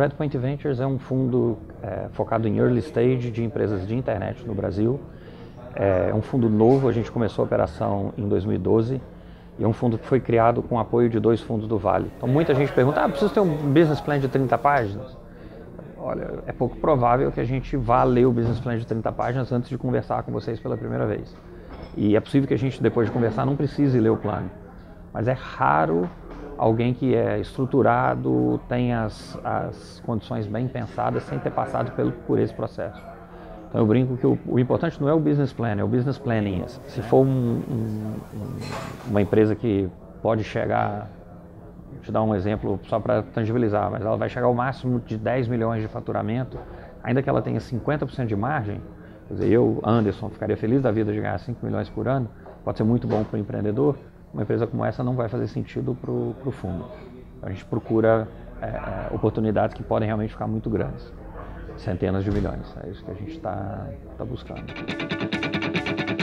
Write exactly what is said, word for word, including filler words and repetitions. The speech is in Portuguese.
Redpoint Ventures é um fundo é, focado em early stage de empresas de internet no Brasil. É um fundo novo, a gente começou a operação em dois mil e doze e é um fundo que foi criado com o apoio de dois fundos do Vale. Então muita gente pergunta, ah, preciso ter um business plan de trinta páginas? Olha, é pouco provável que a gente vá ler o business plan de trinta páginas antes de conversar com vocês pela primeira vez. E é possível que a gente, depois de conversar, não precise ler o plano. Mas é raro alguém que é estruturado, tem as, as condições bem pensadas, sem ter passado pelo, por esse processo. Então eu brinco que o, o importante não é o business plan, é o business planning. Se for um, um, uma empresa que pode chegar, vou te dar um exemplo só para tangibilizar, mas ela vai chegar ao máximo de dez milhões de faturamento, ainda que ela tenha cinquenta por cento de margem, quer dizer, eu, Anderson, ficaria feliz da vida de ganhar cinco milhões por ano, pode ser muito bom para o empreendedor. Uma empresa como essa não vai fazer sentido para o fundo. A gente procura é, oportunidades que podem realmente ficar muito grandes, centenas de milhões. É isso que a gente está tá buscando.